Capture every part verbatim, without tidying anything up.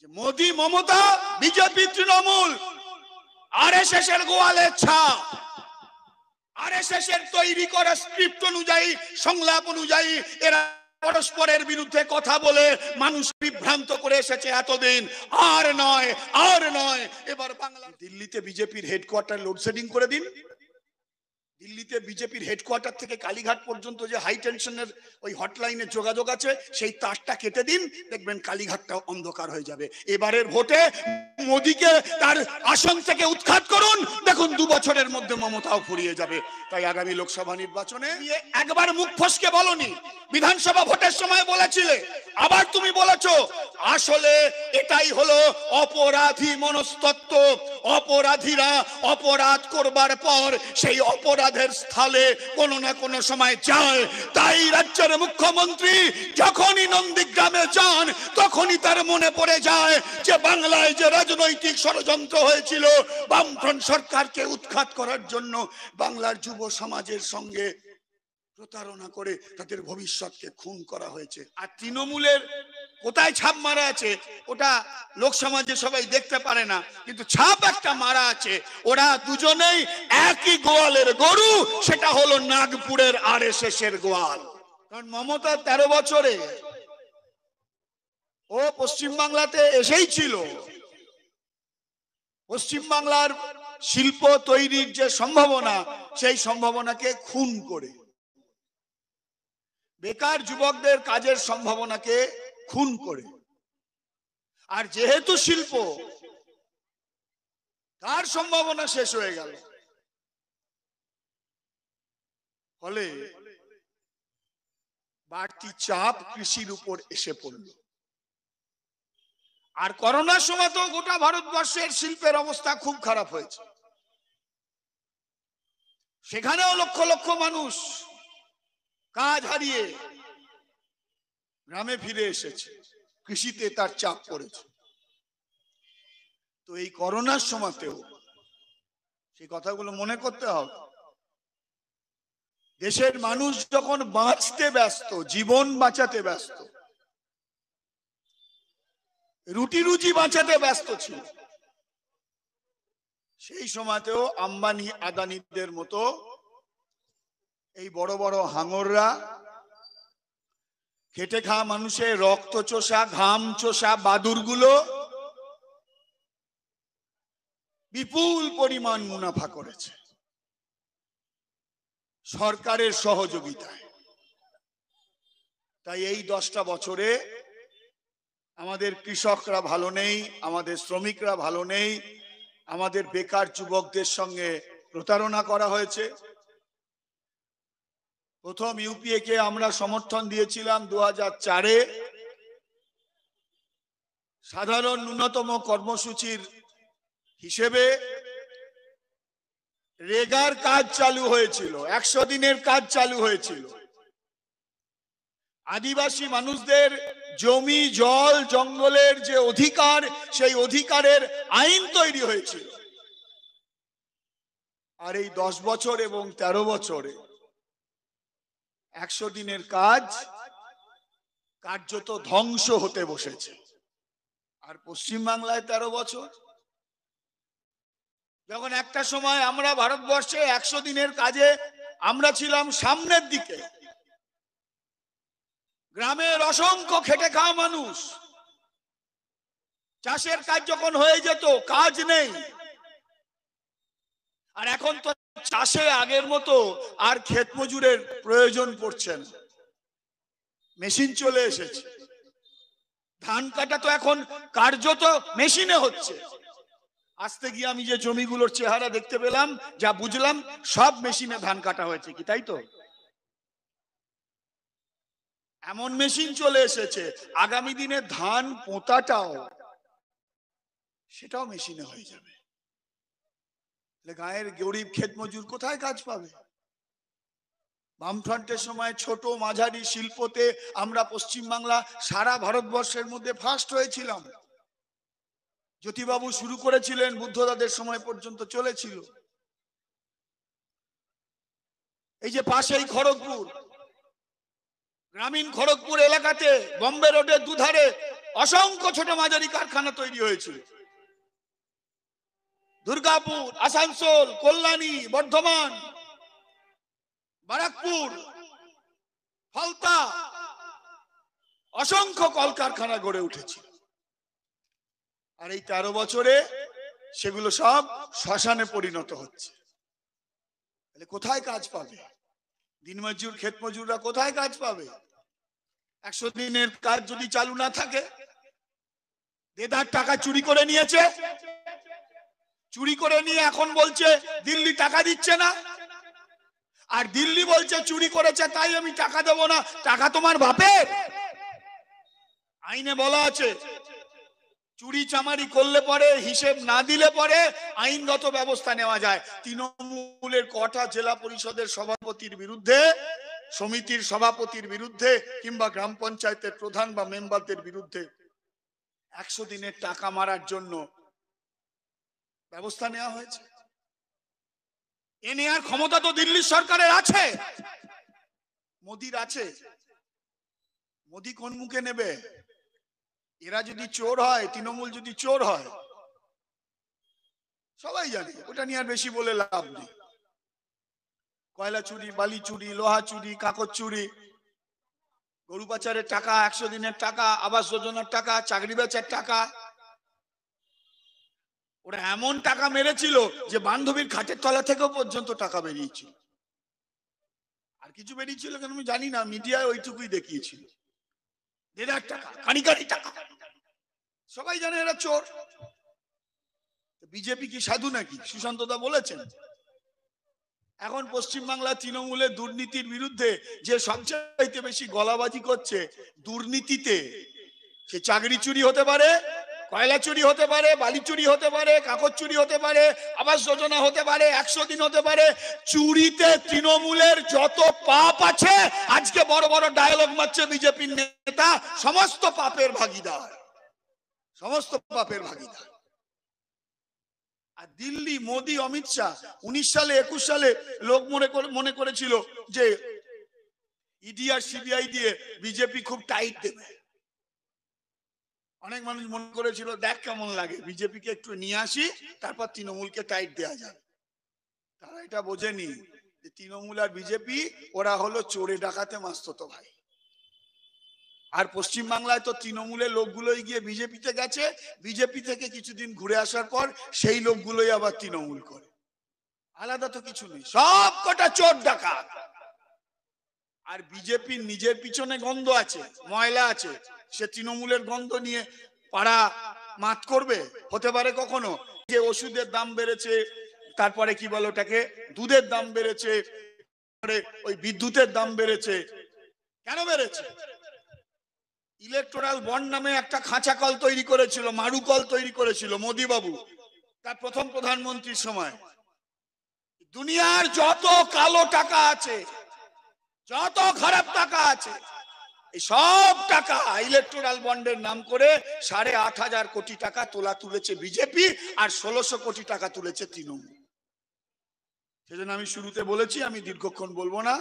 Modi Mamata BJP Trinamool RSS এর গোয়ালের ছাপ, আরএসএস এর তৈরি করা স্ক্রিপ্ট অনুযায়ী সংলাপ অনুযায়ী এরা পরস্পরের বিরুদ্ধে কথা বলে মানুষ বিভ্রান্ত করে এসেছে এতদিন। আর নয় আর নয় এবার বাংলা দিল্লিতে বিজেপির হেডকোয়ার্টার লোডশেডিং করে দিন। দিল্লিতে বিজেপির হেডকোয়ার্টার থেকে কালীঘাট পর্যন্ত যে হাই টেনশনের ওই হটলাইনে যোগাযোগ আছে সেই তারটা কেটে দিন, দেখবেন কালীঘাটটা অন্ধকার হয়ে যাবে। এবারের ভোটে মোদিকে তার আসন থেকে উৎখাত করুন, দেখুন দু বছরের মধ্যে মমতাও ফুরিয়ে যাবে। তাই আগামী লোকসভা নির্বাচনে একবার মুখ ফসকে বলনি, বিধানসভা ভোটের সময় বলেছিলে, আবার তুমি বলেছো। আসলে এটাই হলো অপরাধী মনস্তত্ত্ব। অপরাধীরা অপরাধ করবার পর সেই অপরাধের স্থলে কোনো না কোনো সময় যায়। তাই রাজ্যের মুখ্যমন্ত্রী যখনই নন্দীগ্রামে যান তখনই তার মনে পড়ে যায় যে বাংলায় যে রাজনৈতিক ষড়যন্ত্র হয়েছিল বামফ্রন্ট সরকারকে উৎখাত করার জন্য, বাংলার যুব সমাজের সঙ্গে প্রতারণা করে তাদের ভবিষ্যৎকে খুন করা হয়েছে। আর তৃণমূলের কোথায় ছাপ মারা আছে ওটা লোক সমাজে সবাই দেখতে পারে না, কিন্তু ছাপ একটা মারা আছে। ওরা দুজনেই একই গোয়ালের গরু, সেটা হলো নাগপুরের আরএসএস এর গোয়াল। কারণ মমতা তেরো বছরে ও পশ্চিমবাংলাতে এসেই ছিল, পশ্চিমবাংলার শিল্প তৈরির যে সম্ভাবনা সেই সম্ভাবনাকে খুন করে, বেকার যুবকদের কাজের সম্ভাবনাকে খুন করে, আর যেহেতু শিল্প তার সম্ভাবনা শেষ হয়ে গেল, ফলে বাড়তি চাপ কৃষির উপর এসে পড়ল। আর করোনার সময় তো গোটা ভারতবর্ষের শিল্পের অবস্থা খুব খারাপ হয়েছে, সেখানেও লক্ষ লক্ষ মানুষ কাজ হারিয়ে গ্রামে ফিরে এসেছে, কৃষিতে তার চাপ পড়েছে। তো এই করোনার সময়তেও সেই কথাগুলো মনে করতে হবে। দেশের মানুষ যখন বাঁচতে ব্যস্ত, জীবন বাঁচাতে ব্যস্ত, রুটি রুজি বাঁচাতে ব্যস্ত ছিল, সেই সময়তেও আম্বানি আদানিদের মতো এই বড় বড় হাঙররা, খেটে খাওয়া মানুষের রক্ত চোষা ঘাম চোষা বাদুরগুলো বিপুল পরিমাণ মুনাফা করেছে সরকারের সহযোগিতায়। তাই এই দশটা বছরে আমাদের কৃষকরা ভালো নেই, আমাদের শ্রমিকরা ভালো নেই, আমাদের বেকার যুবকদের সঙ্গে প্রতারণা করা হয়েছে। প্রথম ইউপিএ কে আমরা সমর্থন দিয়েছিলাম দু হাজার চারে, সাধারণ ন্যূনতম কর্মসূচির হিসেবে রেগার কাজ চালু হয়েছিল, একশো দিনের কাজ চালু হয়েছিল। আদিবাসী মানুষদের জমি জল জঙ্গলের যে অধিকার, সেই অধিকারের আইন তৈরি হয়েছিল। আর এই দশ বছর এবং তেরো বছরে একশো দিনের কাজ কার্যত ধ্বংস হতে বসেছে। আর পশ্চিমবাংলায় তেরো বছর, যখন একটা সময় আমরা ভারতবর্ষে একশো দিনের কাজে আমরা ছিলাম সামনের দিকে, গ্রামের অসংখ্য খেটে খাওয়া মানুষ, চাষের কাজ যখন হয়ে যেত কাজ নেই। আর এখন তো চাষে আগের মতো আর ক্ষেত মজুরের প্রয়োজন পড়ছে না, মেশিন চলে এসেছে। ধান কাটা তো এখন কার্যত মেশিনে হচ্ছে। আসতে গিয়ে আমি যে জমিগুলোর চেহারা দেখতে পেলাম, যা বুঝলাম, সব মেশিনে ধান কাটা হয়েছে, কি তাই তো? এমন মেশিন চলে এসেছে, আগামী দিনে ধান পোঁতাটাও সেটাও মেশিনে হয়ে যাবে। গায়ের গরিব ক্ষেত মজুর কোথায় কাজ পাবে? বামফ্রন্টের সময় ছোট মাঝারি শিল্পতে আমরা পশ্চিমবাংলা সারা ভারতবর্ষের মধ্যে ফার্স্ট হয়েছিলাম। জ্যোতিবাবু শুরু করেছিলেন, বুদ্ধদাদের সময় পর্যন্ত চলেছিল। এই যে পাশেই খড়গপুর, গ্রামীণ খড়গপুর এলাকাতে বম্বে রোডের দুধারে অসংখ্য ছোট মাঝারি কারখানা তৈরি হয়েছিল। দুর্গাপুর, আসানসোল, কল্যাণী, বর্ধমান, বারাকপুর, ফলতা, অসংখ্য কলকারখানা গড়ে উঠেছে। আর এই তেরো বছরে সেগুলো সব শ্মশানে পরিণত হচ্ছে। তাহলে কোথায় কাজ পাবে? দিনমজুর, ক্ষেত মজুররা কোথায় কাজ পাবে? একশো দিনের কাজ যদি চালু না থাকে, দেদার টাকা চুরি করে নিয়েছে, চুরি করে নিয়ে এখন বলছে দিল্লি টাকা দিচ্ছে না, আর দিল্লি বলছে চুরি করেছে তাই আমি টাকা দেব না। টাকা তোমার বাপের। আইনে বলা আছে চুরি চামারি করলে পরে, হিসেব না দিলে পরে আইনগত ব্যবস্থা নেওয়া যায়। তৃণমূলের কটা জেলা পরিষদের সভাপতির বিরুদ্ধে, সমিতির সভাপতির বিরুদ্ধে কিংবা গ্রাম পঞ্চায়েতের প্রধান বা মেম্বারদের বিরুদ্ধে একশো দিনের টাকা মারার জন্য ব্যবস্থা নেওয়া হয়েছে? এ নেওয়ার ক্ষমতা তো দিল্লির সরকারের আছে, মোদির আছে। মোদি কোন মুখে নেবে? এরা যদি চোর হয়, তৃণমূল যদি চোর হয়, সবাই জানে, ওটা নিয়ে আর বেশি বলে লাভ নেই। কয়লা চুরি, বালি চুরি, লোহা চুরি, কাগজ চুরি, গরু পাচারের টাকা, একশো দিনের টাকা, আবাস যোজনার টাকা, চাকরি বেচার টাকা। ওরা এমন টাকা মেরেছিল যে বান্ধবীর খাটের তলা থেকেও পর্যন্ত টাকা বেরিয়েছিল। আর কিছু বেরিয়েছিল কেন আমি জানি না, মিডিয়ায় ওইটুকুই দেখিয়েছিল। দেড় টাকা, কানি কানি টাকা। সবাই জানে এরা চোর। বিজেপি কি সাধু নাকি? সুশান্তদা বলেছেন। এখন পশ্চিমবাংলা তৃণমূলের দুর্নীতির বিরুদ্ধে যে সবচাইতে বেশি গলাবাজি করছে, দুর্নীতিতে, সে চাকরি চুরি হতে পারে, কয়লা চুরি হতে পারে, বালি চুরি হতে পারে, কাগজ চুরি হতে পারে, আবাস যোজনা হতে পারে, একশো দিন হতে পারে। চুরিতে তৃণমূলের যত পাপ আছে, আজকে বড় বড় ডায়লগ মারছে বিজেপির নেতা, সমস্ত পাপের ভাগীদার, সমস্ত পাপের ভাগীদার। আর দিল্লি, মোদি, অমিত শাহ উনিশ সালে, একুশ সালে লোক মনে করে মনে করেছিল যে ইডি আর সিবিআই দিয়ে বিজেপি খুব টাইট দেবে। অনেক মানুষ মনে করেছিল দেখ কেমন লাগে, বিজেপিকে একটু নিয়ে আসি, তারপর তৃণমূলকে টাইট দেওয়া যাবে। তারা এটা বোঝেনি যে তৃণমূল আর বিজেপি ওরা হলো চোরে ডাকাতে মাসতুতো ভাই। আর পশ্চিম বাংলায় তো তৃণমূলের লোকগুলোই গিয়ে বিজেপিতে গেছে, বিজেপি থেকে কিছুদিন ঘুরে আসার পর সেই লোকগুলোই আবার তৃণমূল করে। আলাদা তো কিছু নেই, সব কটা চোর ডাকাত। আর বিজেপির নিজের পিছনে গন্ধ আছে, ময়লা আছে, সে তৃণমূলের গন্ধ নিয়ে পাড়া মাত করবে? হতে পারে কখনো? যে ওষুধের দাম বেড়েছে, তারপরে কি বলে ওটাকে, দুধের দাম বেড়েছে, ওই বিদ্যুতের দাম বেড়েছে, কেন বেড়েছে? ইলেকট্রাল বন্ড নামে একটা খাঁচা কল তৈরি করেছিল, মারু কল তৈরি করেছিল মোদি বাবু তার প্রথম প্রধানমন্ত্রীর সময়। দুনিয়ার যত কালো টাকা আছে, যত খারাপ টাকা আছে, এই সব টাকা ইলেকট্রাল বন্ডের নাম করে সাড়ে আট হাজার কোটি টাকা তোলা তুলেছে বিজেপি, আর ষোলোশো কোটি টাকা তুলেছে তৃণমূল। সেজন্য আমি শুরুতে বলেছি আমি দীর্ঘক্ষণ বলবো না।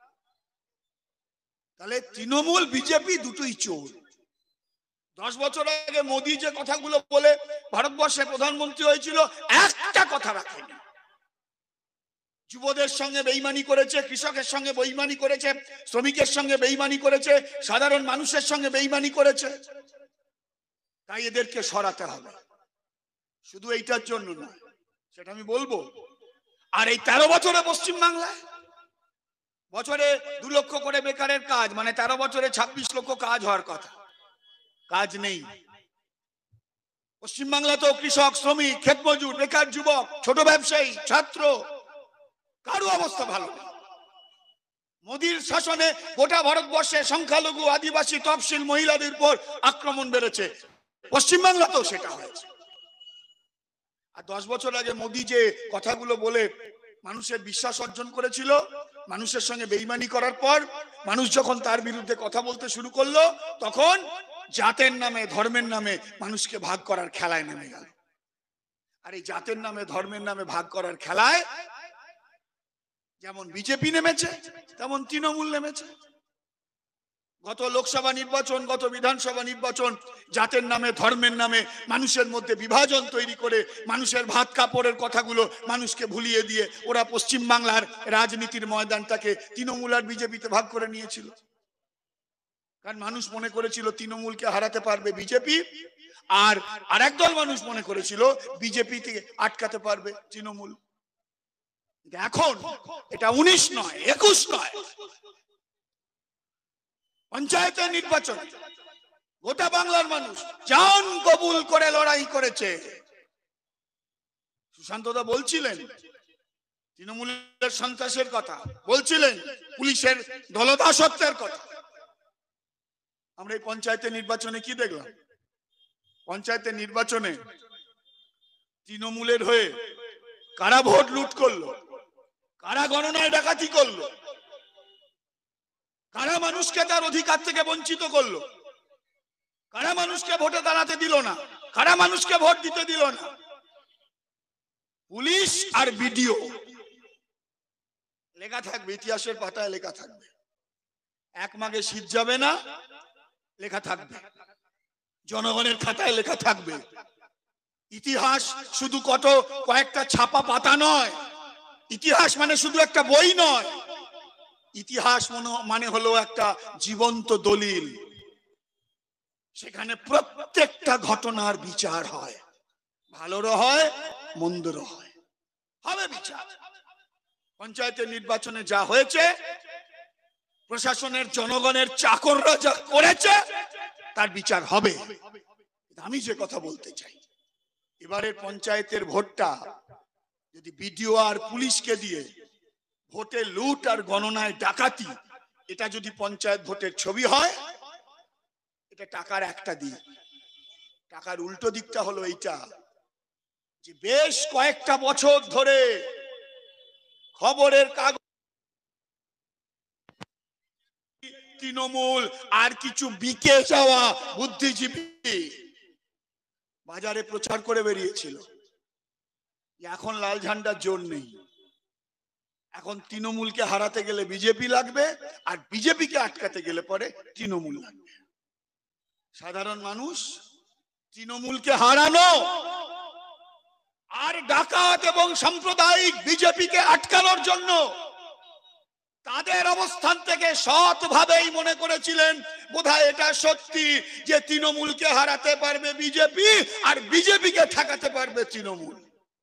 তাহলে তৃণমূল বিজেপি দুটোই চোর। দশ বছর আগে মোদি যে কথাগুলো বলে ভারতবর্ষে প্রধানমন্ত্রী হয়েছিল, একটা কথা রাখেনি। যুবদের সঙ্গে বেইমানি করেছে, কৃষকের সঙ্গে বেইমানি করেছে, শ্রমিকের সঙ্গে বেইমানি করেছে, সাধারণ মানুষের সঙ্গে বেইমানি করেছে। তাই এদেরকে সরাতে হবে, শুধু এইটার জন্য না, সেটা আমি বলবো। আর এই তেরো বছরে পশ্চিম বাংলায় বছরে দু লক্ষ করে বেকারের কাজ, মানে তেরো বছরে ছাব্বিশ লক্ষ কাজ হওয়ার কথা, কাজ নেই। পশ্চিমবাংলা তো কৃষক, শ্রমিক, ক্ষেত মজুর, বেকার যুবক, ছোট ব্যবসায়ী, ছাত্র, কারো অবস্থা ভালো নেই। মোদির শাসনে গোটা ভারতবর্ষে সংখ্যালঘু, আদিবাসী, তফসিল, মহিলাদের উপর আক্রমণ বেড়েছে, পশ্চিমবাংলাতেও সেটা হয়েছে। আর দশ বছর আগে মোদি যে কথাগুলো বলে মানুষের বিশ্বাস অর্জন করেছিল, মানুষের সঙ্গে বেইমানি করার পর মানুষ যখন তার বিরুদ্ধে কথা বলতে শুরু করলো, তখন জাতের নামে, ধর্মের নামে মানুষকে ভাগ করার খেলায় নেমে গেল। আর এই জাতের নামে, ধর্মের নামে ভাগ করার খেলায় যেমন বিজেপি নেমেছে, তেমন তৃণমূল নেমেছে। গত লোকসভা নির্বাচন, গত বিধানসভা নির্বাচন জাতের নামে, ধর্মের নামে মানুষের মধ্যে বিভাজন তৈরি করে মানুষের ভাত কাপড়ের কথাগুলো মানুষকে ভুলিয়ে দিয়ে ওরা পশ্চিম বাংলার রাজনীতির ময়দানটাকে তৃণমূল আর বিজেপিতে ভাগ করে নিয়েছিল। কারণ মানুষ মনে করেছিল তৃণমূলকে হারাতে পারবে বিজেপি, আর আরেক দল মানুষ মনে করেছিল বিজেপি থেকে আটকাতে পারবে তৃণমূল। এখন এটা উনিশ নয়, একুশ নয়, পঞ্চায়েতের নির্বাচন গোটা বাংলার মানুষ জান কবুল করে লড়াই করেছে। সুশান্ত দা বলছিলেন তৃণমূলের সন্ত্রাসের কথা, বলছিলেন পুলিশের দলদাসত্বের কথা। আমরা এই পঞ্চায়েতের নির্বাচনে কি দেখলাম? পঞ্চায়েতের নির্বাচনে তৃণমূলের হয়ে কারা ভোট লুট করলো, কারা গণনায় ডাকাতি করলো, কারা মানুষকে তার অধিকার থেকে বঞ্চিত করলো, কারা মানুষকে ভোটে দাঁড়াতে দিল না, কারা মানুষকে ভোট দিতে দিল না। পুলিশ আর বিডিও লেখা থাকবে, ইতিহাসের পাতায় লেখা থাকবে। এক মাঘে শীত যাবে না লেখা থাকবে, জনগণের খাতায় লেখা থাকবে। ইতিহাস শুধু কত কয়েকটা ছাপা পাতা নয়, ইতিহাস মানে শুধু একটা বই নয়, ইতিহাস মানে হলো একটা জীবন্ত দলিল। সেখানে প্রত্যেকটা ঘটনার বিচার হয়, ভালোরও হয় মন্দরও হয়, হবে বিচার। পঞ্চায়েতের নির্বাচনে যা হয়েছে, প্রশাসনের জনগণের চাকররা যা করেছে তার বিচার হবে। আমি যে কথা বলতে চাই, এবারের পঞ্চায়েতের ভোটটা যদি বিডিও আর পুলিশকে দিয়ে ভোটে লুট আর গণনায় ডাকাতি, এটা যদি পঞ্চায়েত ভোটের ছবি হয়, এটা টাকার একটা দিক। টাকার উল্টো দিকটা হলো এইটা, যে বেশ কয়েকটা বছর ধরে খবরের কাগজ তৃণমূল আর কিছু বিকে যাওয়া বুদ্ধিজীবী বাজারে প্রচার করে বেরিয়েছিল এখন লাল ঝান্ডার জোর নেই, এখন তৃণমূলকে হারাতে গেলে বিজেপি লাগবে, আর বিজেপিকে আটকাতে গেলে পরে তৃণমূল লাগবে। সাধারণ মানুষ তৃণমূলকে হারানো আর ডাকাত এবং সাম্প্রদায়িক বিজেপিকে আটকানোর জন্য তাদের অবস্থান থেকে সৎভাবেই মনে করেছিলেন বোধহয় এটা সত্যি যে তৃণমূলকে হারাতে পারবে বিজেপি আর বিজেপিকে ঠেকাতে পারবে তৃণমূল।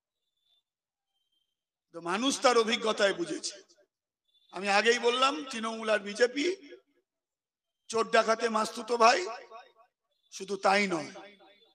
তো মানুষ তার অভিজ্ঞতায় বুঝেছে। আমি আগেই বললাম তৃণমূল আর বিজেপি চোর ডাকাতে মাস্তুতো ভাই, শুধু তাই নয়,